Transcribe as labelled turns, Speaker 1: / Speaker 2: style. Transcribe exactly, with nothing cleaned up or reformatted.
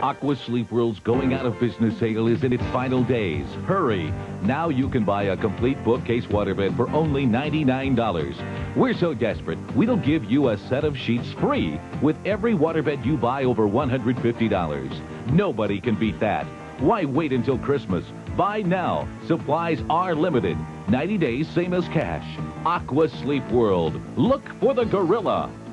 Speaker 1: Aqua Sleep World's going out of business sale is in its final days. Hurry! Now you can buy a complete bookcase waterbed for only ninety-nine dollars. We're so desperate, we'll give you a set of sheets free with every waterbed you buy over one hundred fifty dollars. Nobody can beat that. Why wait until Christmas? Buy now. Supplies are limited. ninety days, same as cash. Aqua Sleep World. Look for the gorilla.